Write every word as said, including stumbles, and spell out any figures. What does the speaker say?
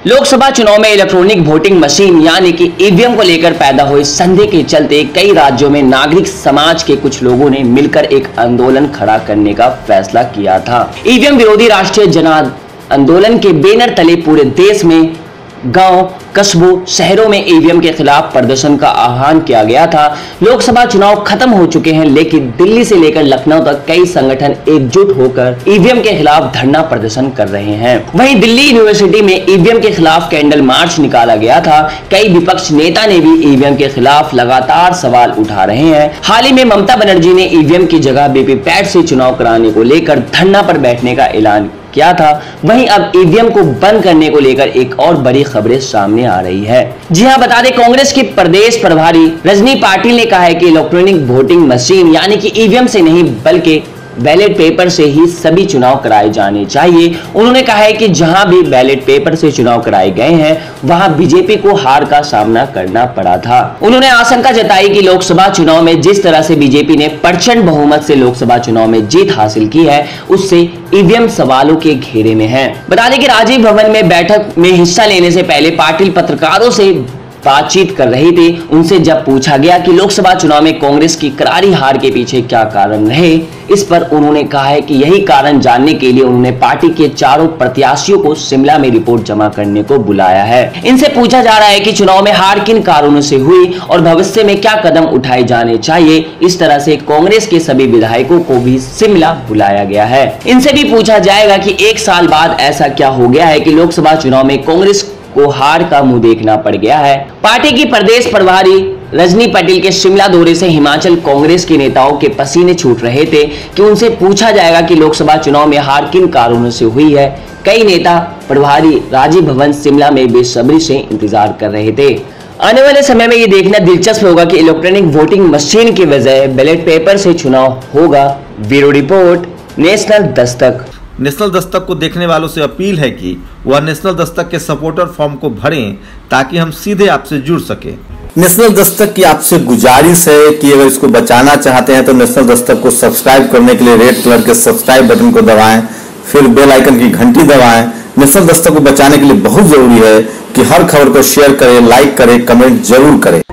लोकसभा चुनाव में electronic voting machine यानी कि ईवीएम को लेकर पैदा हुए संदेह के चलते कई राज्यों में नागरिक समाज के कुछ लोगों ने मिलकर एक आंदोलन खड़ा करने का फैसला किया था। ईवीएम विरोधी राष्ट्रीय जन आंदोलन के बैनर तले पूरे देश में गांव, कस्बों, शहरों में ईवीएम के खिलाफ प्रदर्शन का आह्वान किया गया था। लोकसभा चुनाव खत्म हो चुके हैं, लेकिन दिल्ली से लेकर लखनऊ तक कई संगठन एकजुट होकर ईवीएम के खिलाफ धरना प्रदर्शन कर रहे हैं। वहीं दिल्ली यूनिवर्सिटी में ईवीएम के खिलाफ कैंडल मार्च निकाला गया था। कई विपक्ष नेता ने भी ईवीएम के खिलाफ लगातार सवाल उठा रहे हैं। हाल ही में ममता बनर्जी ने ईवीएम की जगह वीवीपैट से चुनाव कराने को लेकर धरना पर बैठने का ऐलान किया था। वहीं अब ईवीएम को बंद करने को लेकर एक और बड़ी खबरें सामने आ रही है। जी हां, बता दें कांग्रेस की प्रदेश प्रभारी रजनी पाटिल ने कहा है कि इलेक्ट्रॉनिक वोटिंग मशीन यानी कि ईवीएम से नहीं बल्कि बैलेट पेपर से ही सभी चुनाव कराए जाने चाहिए। उन्होंने कहा है कि जहां भी बैलेट पेपर से चुनाव कराए गए हैं वहां बीजेपी को हार का सामना करना पड़ा था। उन्होंने आशंका जताई कि लोकसभा चुनाव में जिस तरह से बीजेपी ने प्रचंड बहुमत से लोकसभा चुनाव में जीत हासिल की है, उससे ईवीएम सवालों के घेरे में है। बता दें कि राजीव भवन में बैठक में हिस्सा लेने से पहले पाटिल पत्रकारों से बातचीत कर रही थी। उनसे जब पूछा गया कि लोकसभा चुनाव में कांग्रेस की करारी हार के पीछे क्या कारण रहे, इस पर उन्होंने कहा है कि यही कारण जानने के लिए उन्होंने पार्टी के चारों प्रत्याशियों को शिमला में रिपोर्ट जमा करने को बुलाया है। इनसे पूछा जा रहा है कि चुनाव में हार किन कारणों से हुई और भविष्य में क्या कदम उठाए जाने चाहिए। इस तरह से कांग्रेस के सभी विधायकों को भी शिमला बुलाया गया है। इनसे भी पूछा जाएगा कि एक साल बाद ऐसा क्या हो गया है कि लोकसभा चुनाव में कांग्रेस को हार का मुंह देखना पड़ गया है। पार्टी की प्रदेश प्रभारी रजनी पाटिल के शिमला दौरे से हिमाचल कांग्रेस के नेताओं के पसीने छूट रहे थे कि उनसे पूछा जाएगा कि लोकसभा चुनाव में हार किन कारणों से हुई है। कई नेता प्रभारी राजीव भवन शिमला में बेसब्री से इंतजार कर रहे थे। आने वाले समय में ये देखना दिलचस्प होगा कि इलेक्ट्रॉनिक वोटिंग मशीन की बजाय बैलेट पेपर से चुनाव होगा। Bureau report, national Dastak. National Dastak को देखने वालों से अपील है कि वह नेशनल दस्तक के सपोर्टर फॉर्म को भरें ताकि हम सीधे आपसे जुड़ सके। नेशनल दस्तक की आपसे गुजारिश है कि अगर इसको बचाना चाहते हैं तो नेशनल दस्तक को सब्सक्राइब करने के लिए रेड कलर के सब्सक्राइब बटन को दबाएं, फिर बेल आइकन की घंटी दबाएं। नेशनल दस्तक को बचाने के लिए बहुत जरूरी है कि हर खबर को शेयर करें, लाइक करें, कमेंट जरूर करें।